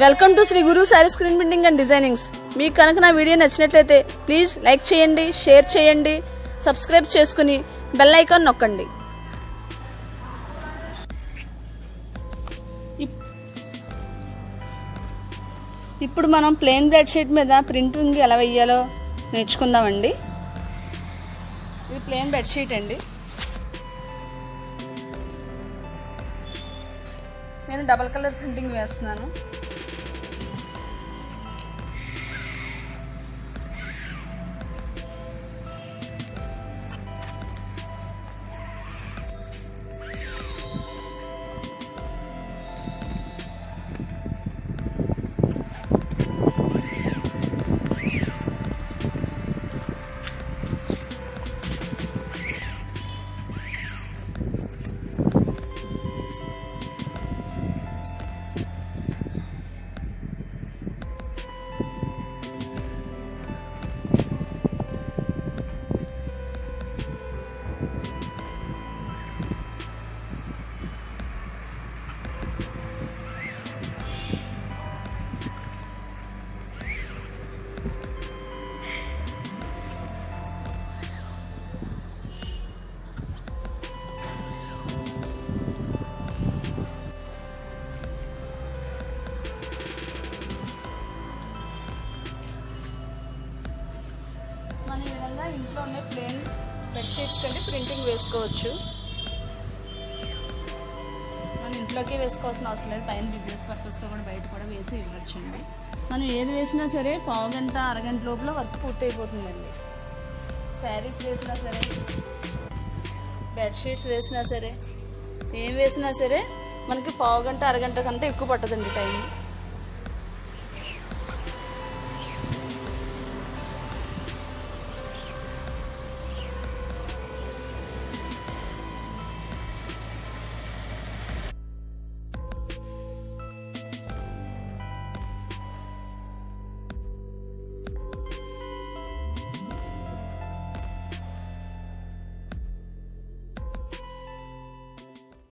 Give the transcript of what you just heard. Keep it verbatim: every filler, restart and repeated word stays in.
Welcome to Shri Guru sari screen printing and designings. మీకు కనుక నా వీడియో నచ్చినట్లయితే ప్లీజ్ లైక్ చేయండి, షేర్ చేయండి, సబ్స్క్రైబ్ చేసుకుని బెల్ ఐకాన్ నొక్కండి. ఇప్పుడు మనం ప్లెయిన్ బెడ్షీట్ మీద ప్రింటింగ్ ఎలా వేయాలో నేర్చుకుందామండి. ఇది ప్లెయిన్ బెడ్షీట్ అండి. నేను డబల్ కలర్ ప్రింటింగ్ వేస్తున్నాను. మన ఈ విధంగా ఇంట్లోనే ప్లెయిన్ బెడ్షీట్స్ కంటే ప్రింటింగ్ వేసుకోవచ్చు. మనం ఇంట్లోకి వేసుకోవాల్సిన అవసరం లేదు, పైన బిజినెస్ పర్పస్గా కూడా బయట కూడా వేసి ఇవ్వచ్చండి. మనం ఏది వేసినా సరే పావు గంట అరగంట లోపల వర్క్ పూర్తి అయిపోతుందండి. శారీస్ వేసినా సరే, బెడ్షీట్స్ వేసినా సరే, ఏం వేసినా సరే మనకి పావు గంట అరగంట కంటే ఎక్కువ పట్టదండి టైం.